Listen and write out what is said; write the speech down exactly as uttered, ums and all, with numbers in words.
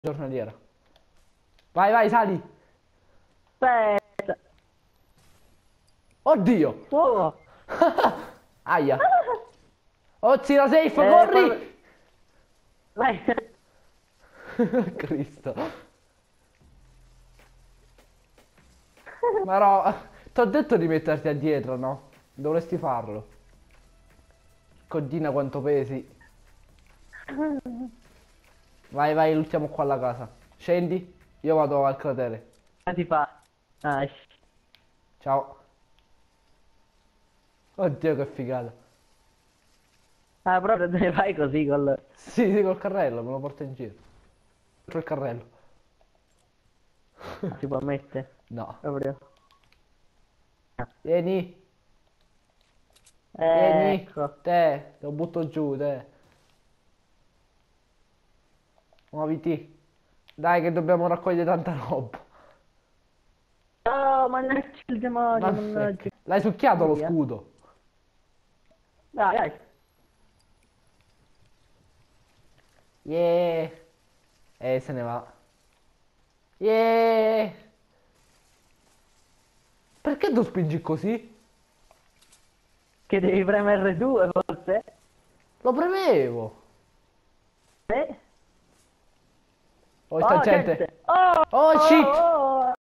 Giornaliera. Vai, vai, sali. Aspetta. Oddio. Oh. Aia. Ozzi la safe, Eh, corri. Vai. Cristo. Ma no, t'ho detto di metterti a dietro, no? Dovresti farlo. Codina quanto pesi. Vai, vai, luttiamo qua alla casa. Scendi, io vado al cratere. Come si fa? Ah, sh- Ciao. Oddio che figata. ah, proprio te ne fai così col... Sì, sì, col carrello, me lo porto in giro. Dentro il carrello. Si può mettere? No. Proprio. Vieni, vieni. Ecco. Te, lo butto giù, te. Muoviti. Dai che dobbiamo raccogliere tanta roba. Oh, mannaggia il demonio, Ma mannaggia. perché? L'hai succhiato lo Via. scudo. Dai, dai. Yeah. E se ne va. Yeah. Perché tu spingi così? Che devi premere R due forse? Lo premevo. Eh? Oh, il Oh, tangente. gente. Oh, Oh, oh, shit. oh, oh.